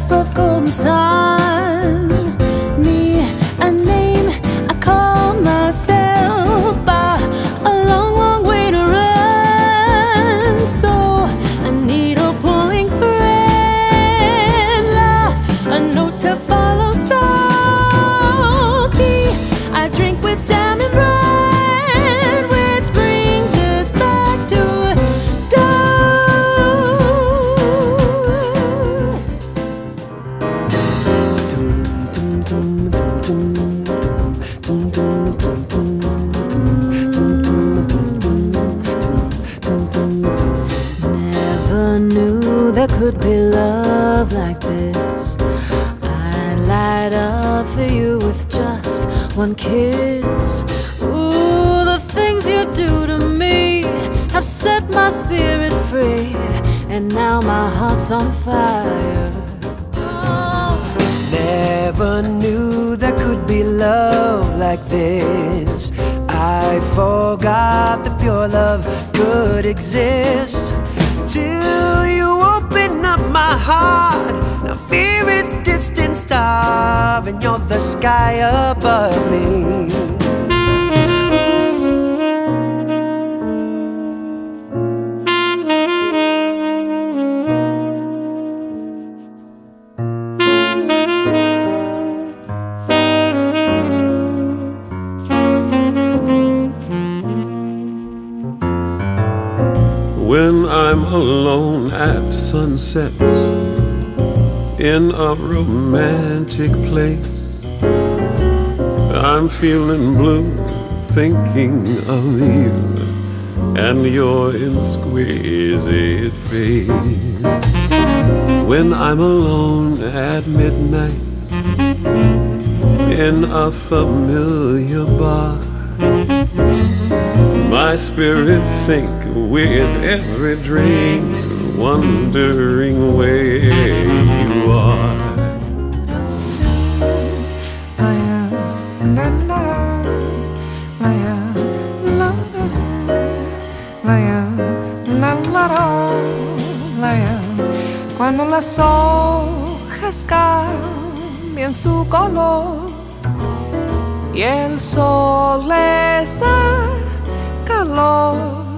cup of golden sun. Me, a name I call myself, a long, long way to run. So a needle pulling friend, a note to follow salty. I drink with jam and bread, which brings us back to never knew there could be love like this. I'd light up for you with just one kiss. Ooh, the things you do to me have set my spirit free, and now my heart's on fire. Never knew there could be love like this. I forgot that pure love could exist till you open up my heart. Now fear is a distant star, and you're the sky above me. When I'm alone at sunset in a romantic place, I'm feeling blue thinking of you and your exquisite face. When I'm alone at midnight in a familiar bar, my spirit sink with every drink, wondering where you are. Cuando las hojas cambian su color y el sol les da calor,